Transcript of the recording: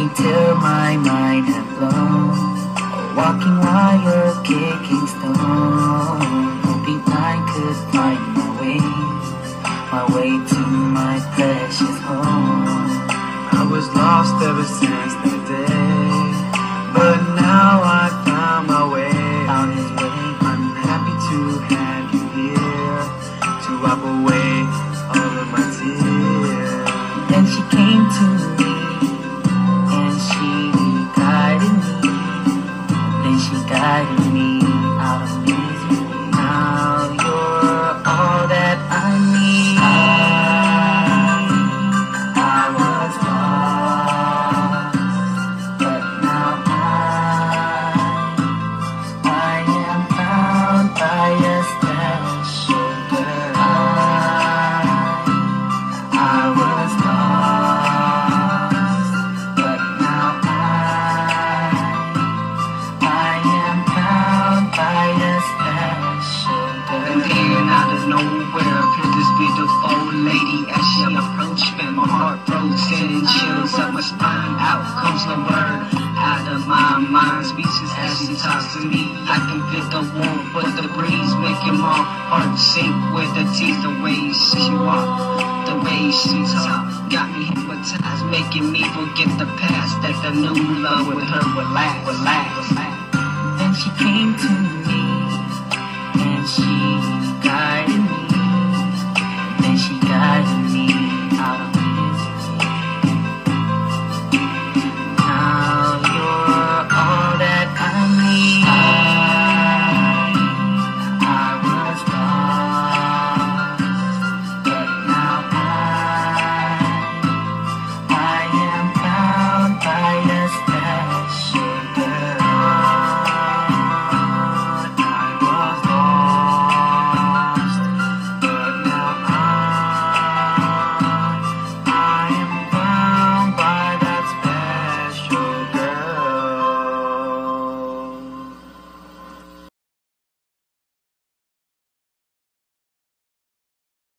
Walking till my mind had blown, walking while you're kicking stone, hoping I could find my way to my precious home. I was lost ever since that day, but now I found my way. Found his way. I'm happy to have you here to wipe away all of my tears. Then she came to me and she guided me. Then she guided me out of misery. Now you're all that I need. I was lost, but now I am found by a special girl. I was lost, but now I am found by a special And girl. then out of nowhere appeared this beautiful lady. As she approached me, my heart frozen, chills up my spine. Out comes the word out of my mind, speechless as she talks to me. I can feel the warmth with the breeze, making my heart sink with the teeth. The way she walk, the way she talk, got me hypnotized, making me forget the past. That the new love with her would last. Then she came to me and she guided me. Then she guided me